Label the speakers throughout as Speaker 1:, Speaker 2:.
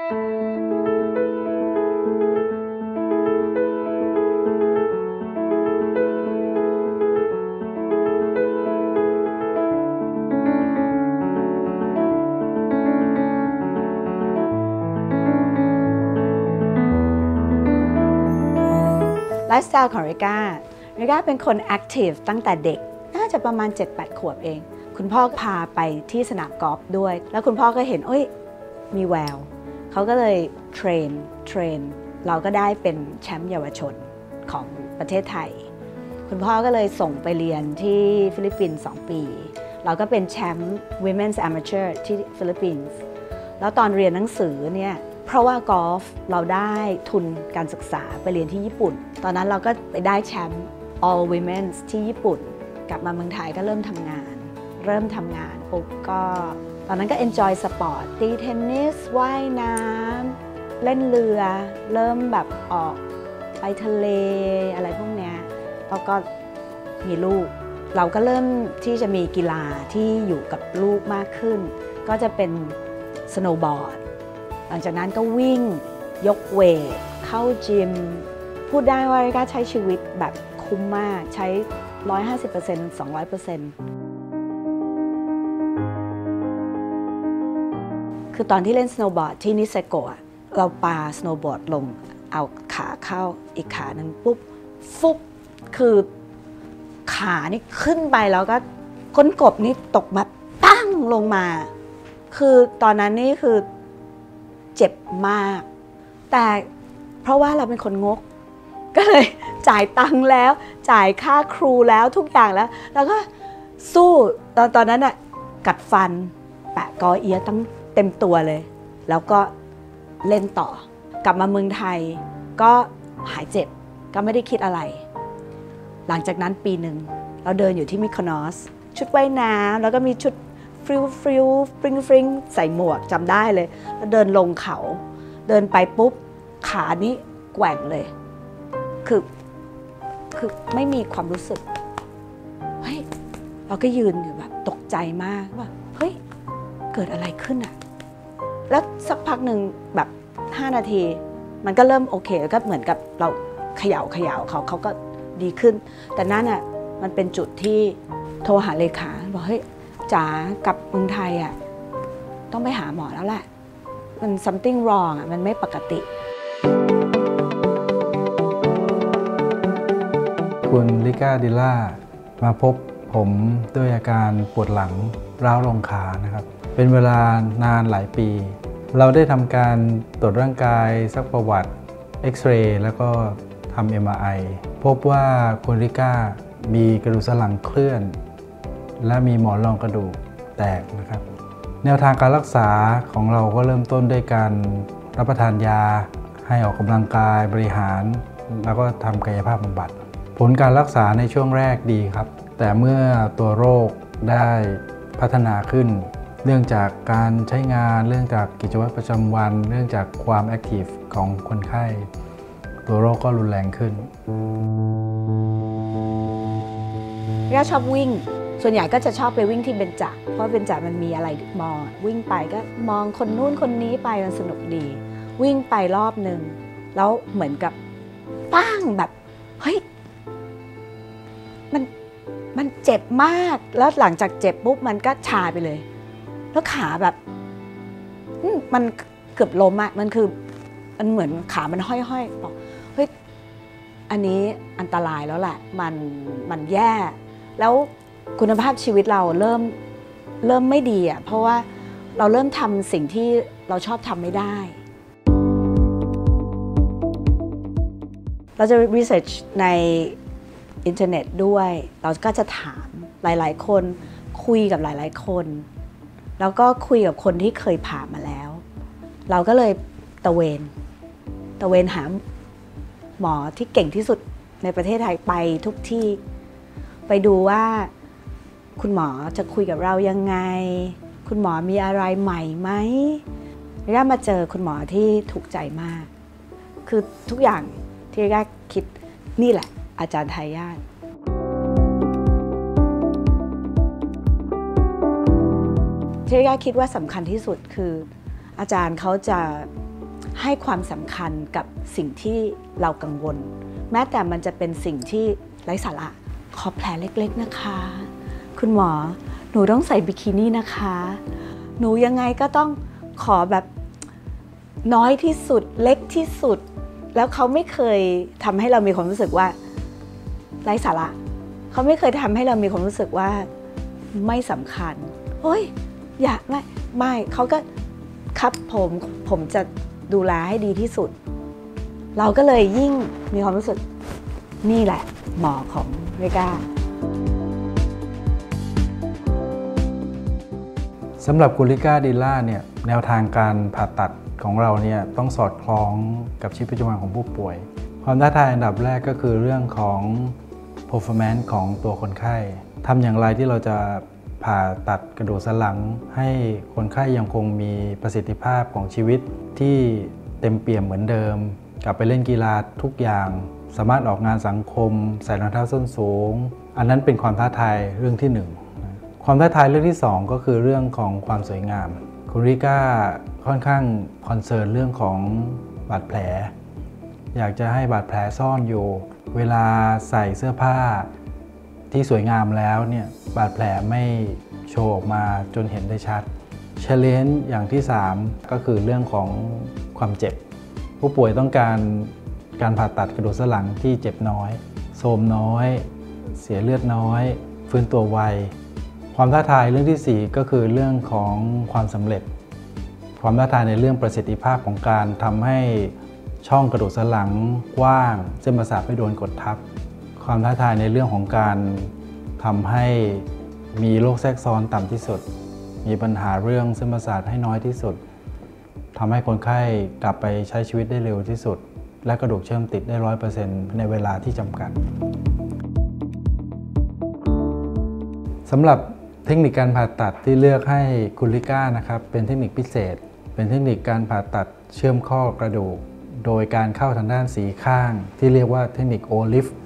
Speaker 1: ไลฟ์สไตล์ของริก้าเป็นคนแอคทีฟตั้งแต่เด็กน่าจะประมาณ 7-8 ขวบเองคุณพ่อพาไปที่สนามกอล์ฟด้วยแล้วคุณพ่อก็เห็นมีแววเขาก็เลยเทรนเราก็ได้เป็นแชมป์เยาวชนของประเทศไทยคุณพ่อก็เลยส่งไปเรียนที่ฟิลิปปินส์2 ปีเราก็เป็นแชมป์ Women's Amateur ที่ฟิลิปปินส์แล้วตอนเรียนหนังสือเนี่ยเพราะว่ากอล์ฟเราได้ทุนการศึกษาไปเรียนที่ญี่ปุ่นตอนนั้นเราก็ไปได้แชมป์ All Women's ที่ญี่ปุ่นกลับมาเมืองไทยก็เริ่มทำงานปุ๊บก็ตอนนั้นก็ enjoy สปอร์ตตีเทนนิสว่ายน้ำเล่นเรือเริ่มแบบออกไปทะเลอะไรพวกเนี้ยแล้วก็มีลูกเราก็เริ่มที่จะมีกีฬาที่อยู่กับลูกมากขึ้นก็จะเป็นสโนว์บอร์ดหลังจากนั้นก็วิ่งยกเวทเข้าจิมพูดได้ว่าริก้าใช้ชีวิตแบบคุ้มมากใช้ 150% 200%คือตอนที่เล่นสโนว์บอร์ดที่นิเซโกะเราปาสโนว์บอร์ดลงเอาขาเข้าอีกขาหนึ่งปุ๊บฟุบคือขานี่ขึ้นไปแล้วก็ก้นกบนี่ตกมาตั้งลงมาคือตอนนั้นนี่คือเจ็บมากแต่เพราะว่าเราเป็นคนงกก็เลยจ่ายตังค์แล้วจ่ายค่าครูแล้วทุกอย่างแล้วก็สู้ตอนนั้นน่ะกัดฟันแปะกอเอี๊ยะตั้งเต็มตัวเลยแล้วก็เล่นต่อกลับมาเมืองไทยก็หายเจ็บก็ไม่ได้คิดอะไรหลังจากนั้นปีหนึ่งเราเดินอยู่ที่มิคโนสชุดว่ายน้ำแล้วก็มีชุดฟริวฟริงใส่หมวกจำได้เลยแล้วเดินลงเขาเดินไปปุ๊บขานี้แกว่งเลยคือไม่มีความรู้สึกเฮ้ยเราก็ยืนอยู่แบบตกใจมากว่าเฮ้ยเกิดอะไรขึ้นอะแล้วสักพักหนึ่งแบบ5 นาทีมันก็เริ่มโอเคแล้วก็เหมือนกับเราเขย่าเขาก็ดีขึ้นแต่นั่นอะมันเป็นจุดที่โทรหาเลขาบอกเฮ้ยจ๋ากลับเมืองไทยอะต้องไปหาหมอแล้วแหละมัน something wrong อะมันไม่ปกติ
Speaker 2: คุณลิก้าดิล่ามาพบผมด้วยอาการปวดหลังร้าวลงขานะครับเป็นเวลานานหลายปีเราได้ทำการตรวจร่างกายซักประวัติเอ็กซเรย์แล้วก็ทำ MRI พบว่าคุณลิก้ามีกระดูกสันหลังเคลื่อนและมีหมอนรองกระดูกแตกนะครับแนวทางการรักษาของเราก็เริ่มต้นด้วยการรับประทานยาให้ออกกำลังกายบริหารแล้วก็ทำกายภาพบำบัดผลการรักษาในช่วงแรกดีครับแต่เมื่อตัวโรคได้พัฒนาขึ้นเนื่องจากการใช้งานเรื่องจากกิจวัตรประจำวันเรื่องจากความแอคทีฟของคนไข้ตัวโรคก็รุนแรงขึ้น
Speaker 1: ริก้าชอบวิ่งส่วนใหญ่ก็จะชอบไปวิ่งที่เบญจเพราะเบญจมันมีอะไรมองวิ่งไปก็มองคนนู้นคนนี้ไปมันสนุกดีวิ่งไปรอบนึงแล้วเหมือนกับปั้งแบบเฮ้ยมันเจ็บมากแล้วหลังจากเจ็บปุ๊บมันก็ชาไปเลยแล้วขาแบบมันเกือบล้มอ่ะมันคือมันเหมือนขามันห้อยๆบอกเฮ้ยอันนี้อันตรายแล้วแหละมันแย่แล้วคุณภาพชีวิตเราเริ่มไม่ดีอ่ะเพราะว่าเราเริ่มทำสิ่งที่เราชอบทำไม่ได้เราจะรีเสิร์ชในอินเทอร์เน็ตด้วยเราก็จะถามหลายๆคนคุยกับหลายๆคนแล้วก็คุยกับคนที่เคยผ่ามาแล้วเราก็เลยตะเวนหาหมอที่เก่งที่สุดในประเทศไทยไปทุกที่ไปดูว่าคุณหมอจะคุยกับเรายังไงคุณหมอมีอะไรใหม่ไหมแล้วมาเจอคุณหมอที่ถูกใจมากคือทุกอย่างที่ริก้าคิดนี่แหละอาจารย์ทายาทที่ริก้าคิดว่าสำคัญที่สุดคืออาจารย์เขาจะให้ความสำคัญกับสิ่งที่เรากังวลแม้แต่มันจะเป็นสิ่งที่ไร้สาระขอแผลเล็กๆนะคะคุณหมอหนูต้องใส่บิกินี่นะคะหนูยังไงก็ต้องขอแบบน้อยที่สุดเล็กที่สุดแล้วเขาไม่เคยทำให้เรามีความรู้สึกว่าไร้สาระเขาไม่เคยทำให้เรามีความรู้สึกว่าไม่สำคัญโอ้ยอย่าไม่เขาก็ครับผมจะดูแลให้ดีที่สุดเราก็เลยยิ่งมีความรู้สึกนี่แหละหมอของเรก้า
Speaker 2: สำหรับคุณลิก้าดิลล่าเนี่ยแนวทางการผ่าตัดของเราเนี่ยต้องสอดคล้องกับชีวิตประจำวันของผู้ป่วยความท้าทายอันดับแรกก็คือเรื่องของ performance ของตัวคนไข้ทำอย่างไรที่เราจะผ่าตัดกระดูกสันหลังให้คนไข้ยังคงมีประสิทธิภาพของชีวิตที่เต็มเปี่ยมเหมือนเดิมกลับไปเล่นกีฬาทุกอย่างสามารถออกงานสังคมใส่รองเท้าส้นสูงอันนั้นเป็นความท้าทายเรื่องที่1ความท้าทายเรื่องที่2ก็คือเรื่องของความสวยงามคุณริก้าค่อนข้างคอนเซิร์นเรื่องของบาดแผลอยากจะให้บาดแผลซ่อนอยู่เวลาใส่เสื้อผ้าที่สวยงามแล้วเนี่ยบาดแผลไม่โชว์ออกมาจนเห็นได้ชัด Challenge อย่างที่3ก็คือเรื่องของความเจ็บผู้ป่วยต้องการผ่าตัดกระดูกสันหลังที่เจ็บน้อยโทรมน้อยเสียเลือดน้อยฟื้นตัวไวความท้าทายเรื่องที่4ก็คือเรื่องของความสำเร็จความท้าทายในเรื่องประสิทธิภาพของการทำให้ช่องกระดูกสันหลังกว้างเส้นประสาทไม่โดนกดทับความท้าทายในเรื่องของการทำให้มีโรคแทรกซ้อนต่ำที่สุดมีปัญหาเรื่องเส้นประสาทให้น้อยที่สุดทำให้คนไข้กลับไปใช้ชีวิตได้เร็วที่สุดและกระดูกเชื่อมติดได้ 100% ในเวลาที่จำกัดสำหรับเทคนิคการผ่าตัดที่เลือกให้คุณลิก้านะครับเป็นเทคนิคพิเศษเป็นเทคนิคการผ่าตัดเชื่อมข้อกระดูกโดยการเข้าทางด้านสีข้างที่เรียกว่าเทคนิคโอลิฟ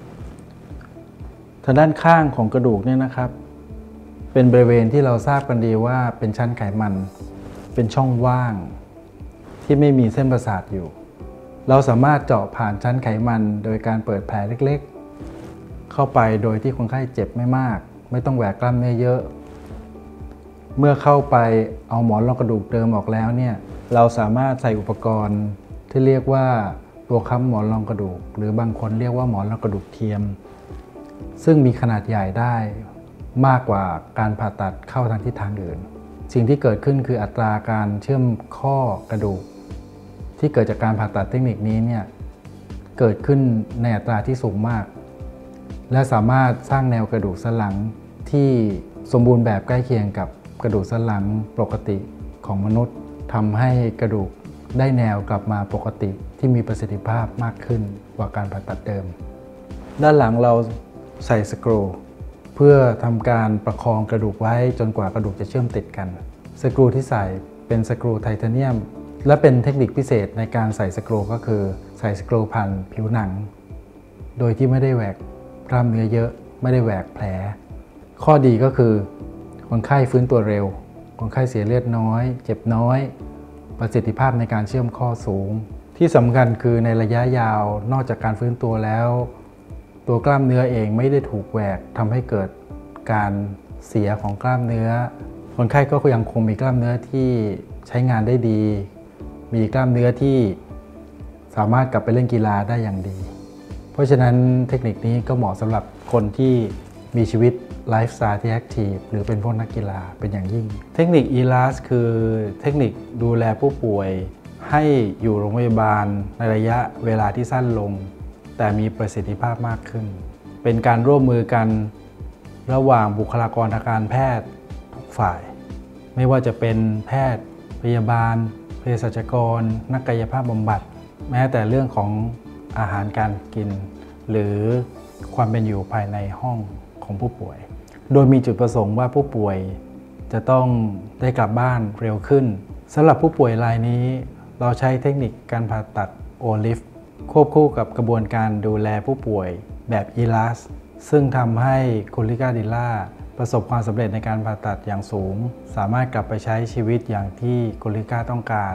Speaker 2: ทางด้านข้างของกระดูกเนี่ยนะครับเป็นบริเวณที่เราทราบกันดีว่าเป็นชั้นไขมันเป็นช่องว่างที่ไม่มีเส้นประสาทอยู่เราสามารถเจาะผ่านชั้นไขมันโดยการเปิดแผลเล็กๆเข้าไปโดยที่คนไข้เจ็บไม่มากไม่ต้องแหวกกล้ามเนื้อเยอะเมื่อเข้าไปเอาหมอนรองกระดูกเดิมออกแล้วเนี่ยเราสามารถใส่อุปกรณ์ที่เรียกว่าตัวค้ำหมอนรองกระดูกหรือบางคนเรียกว่าหมอนรองกระดูกเทียมซึ่งมีขนาดใหญ่ได้มากกว่าการผ่าตัดเข้าทางทิศทางอื่นสิ่งที่เกิดขึ้นคืออัตราการเชื่อมข้อกระดูกที่เกิดจากการผ่าตัดเทคนิคนี้เนี่ยเกิดขึ้นในอัตราที่สูงมากและสามารถสร้างแนวกระดูกสันหลังที่สมบูรณ์แบบใกล้เคียงกับกระดูกสันหลังปกติของมนุษย์ทำให้กระดูกได้แนวกลับมาปกติที่มีประสิทธิภาพมากขึ้นกว่าการผ่าตัดเดิมด้านหลังเราใส่สกรูเพื่อทำการประคองกระดูกไว้จนกว่ากระดูกจะเชื่อมติดกันสกรูที่ใส่เป็นสกรูไทเทเนียมและเป็นเทคนิคพิเศษในการใส่สกรูก็คือใส่สกรูผ่านผิวหนังโดยที่ไม่ได้แหวกกล้ามเนื้อเยอะไม่ได้แหวกแผลข้อดีก็คือคนไข้ฟื้นตัวเร็วคนไข้เสียเลือดน้อยเจ็บน้อยประสิทธิภาพในการเชื่อมข้อสูงที่สำคัญคือในระยะยาวนอกจากการฟื้นตัวแล้วตัวกล้ามเนื้อเองไม่ได้ถูกแหวกทำให้เกิดการเสียของกล้ามเนื้อคนไข้ก็ยังคงมีกล้ามเนื้อที่ใช้งานได้ดีมีกล้ามเนื้อที่สามารถกลับไปเล่นกีฬาได้อย่างดีเพราะฉะนั้นเทคนิคนี้ก็เหมาะสำหรับคนที่มีชีวิตไลฟ์สไตล์ที่แอคทีฟหรือเป็นพวกนักกีฬาเป็นอย่างยิ่งเทคนิค ELAST คือเทคนิคดูแลผู้ป่วยให้อยู่โรงพยาบาลในระยะเวลาที่สั้นลงแต่มีประสิทธิภาพมากขึ้นเป็นการร่วมมือกันระหว่างบุคลากรทางการแพทย์ทุกฝ่ายไม่ว่าจะเป็นแพทย์พยาบาลเภสัชกรนักกายภาพบำบัดแม้แต่เรื่องของอาหารการกินหรือความเป็นอยู่ภายในห้องของผู้ป่วยโดยมีจุดประสงค์ว่าผู้ป่วยจะต้องได้กลับบ้านเร็วขึ้นสำหรับผู้ป่วยรายนี้เราใช้เทคนิคการผ่าตัดโอลิฟควบคู่กับกระบวนการดูแลผู้ป่วยแบบ ELAS ซึ่งทำให้คุณลิก้าดิลล่าประสบความสำเร็จในการผ่าตัดอย่างสูงสามารถกลับไปใช้ชีวิตอย่างที่คุณลิก้าต้องการ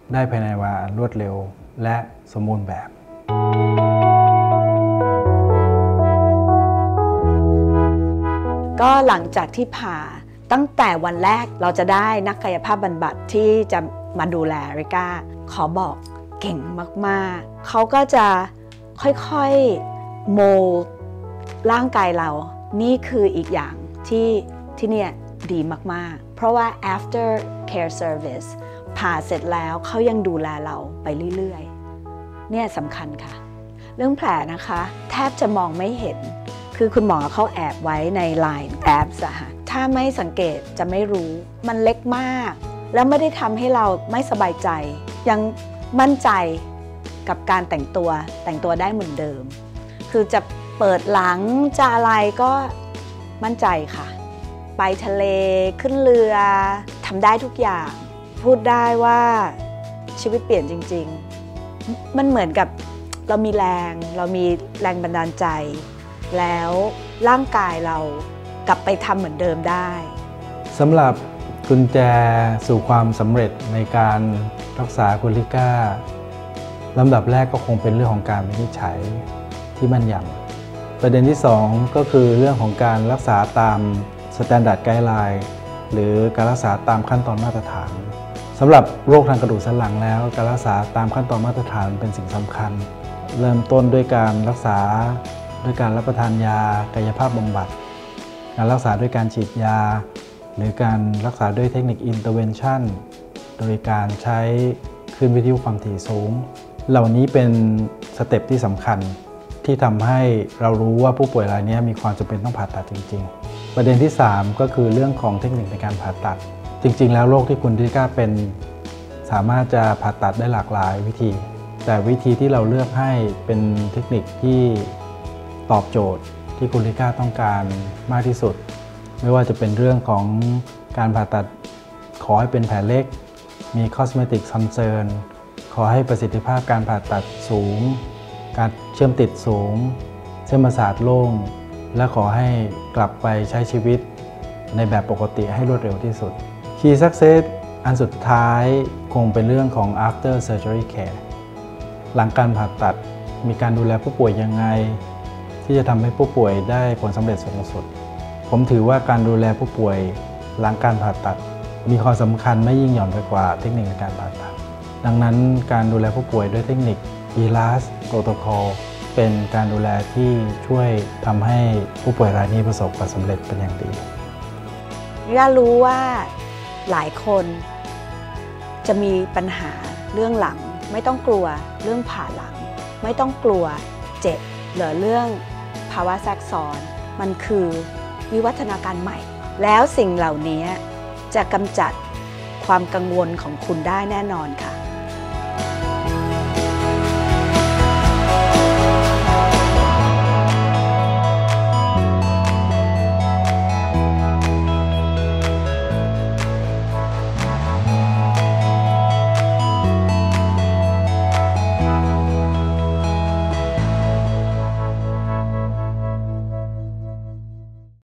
Speaker 2: ได้ภายในเวลารวดเร็วและสมบูรณ์แบบ
Speaker 1: ก็หลังจากที่ผ่าตั้งแต่วันแรกเราจะได้นักกายภาพบำบัดที่จะมาดูแลริก้าขอบอกเก่งมากๆเขาก็จะค่อยๆโมร่างกายเรานี่คืออีกอย่างที่เนี่ยดีมากๆเพราะว่า after care service ผ่าเสร็จแล้วเขายังดูแลเราไปเรื่อยๆเนี่ยสำคัญค่ะเรื่องแผลนะคะแทบจะมองไม่เห็นคือคุณหมอเขาแอบไว้ใน Line Apps อะค่ะถ้าไม่สังเกตจะไม่รู้มันเล็กมากแล้วไม่ได้ทำให้เราไม่สบายใจยังมั่นใจกับการแต่งตัวได้เหมือนเดิมคือจะเปิดหลังจะอะไรก็มั่นใจค่ะไปทะเลขึ้นเรือทำได้ทุกอย่างพูดได้ว่าชีวิตเปลี่ยนจริงๆมันเหมือนกับเรามีแรงบันดาลใจแล้วร่างกายเรากลับไปทำเหมือนเดิมได้
Speaker 2: สำหรับกุญแจสู่ความสำเร็จในการรักษาคุณลิก้าลำดับแรกก็คงเป็นเรื่องของการวินิจฉัยที่แม่นยำประเด็นที่2ก็คือเรื่องของการรักษาตาม Standard Guideline หรือการรักษาตามขั้นตอนมาตรฐานสำหรับโรคทางกระดูกสันหลังแล้วการรักษาตามขั้นตอนมาตรฐานเป็นสิ่งสำคัญเริ่มต้นด้วยการรักษาด้วยการรับประทานยากายภาพบำบัดการรักษาด้วยการฉีดยาหรือการรักษาด้วยเทคนิค intervention โดยการใช้คลื่นวิทยุความถี่สูงเหล่านี้เป็นสเต็ปที่สำคัญที่ทำให้เรารู้ว่าผู้ป่วยรายนี้มีความจำเป็นต้องผ่าตัดจริงๆประเด็นที่3ก็คือเรื่องของเทคนิคในการผ่าตัดจริงๆแล้วโรคที่คุณลิก้าเป็นสามารถจะผ่าตัดได้หลากหลายวิธีแต่วิธีที่เราเลือกให้เป็นเทคนิคที่ตอบโจทย์ที่คุณลิก้าต้องการมากที่สุดไม่ว่าจะเป็นเรื่องของการผ่าตัดขอให้เป็นแผลเล็กมี cosmetic concern ขอให้ประสิทธิภาพการผ่าตัดสูงการเชื่อมติดสูงเส้นประสาทโล่งและขอให้กลับไปใช้ชีวิตในแบบปกติให้รวดเร็วที่สุด Key Success อันสุดท้ายคงเป็นเรื่องของ after surgery care หลังการผ่าตัดมีการดูแลผู้ป่วยยังไงที่จะทำให้ผู้ป่วยได้ผลสำเร็จสูงสุดผมถือว่าการดูแลผู้ป่วยหลังการผ่าตัดมีความสำคัญไม่ยิ่งหย่อนไปกว่าเทคนิคในการผ่าตัดดังนั้นการดูแลผู้ป่วยด้วยเทคนิค ELAS Protocol เป็นการดูแลที่ช่วยทำให้ผู้ป่วยรายนี้ประสบความสำเร็จเป็นอย่างดี
Speaker 1: ย่ารู้ว่าหลายคนจะมีปัญหาเรื่องหลังไม่ต้องกลัวเรื่องผ่าหลังไม่ต้องกลัวเจ็บหรือเรื่องภาวะแทรกซ้อนมันคือวิวัฒนาการใหม่แล้วสิ่งเหล่านี้จะกำจัดความกังวลของคุณได้แน่นอนค่ะ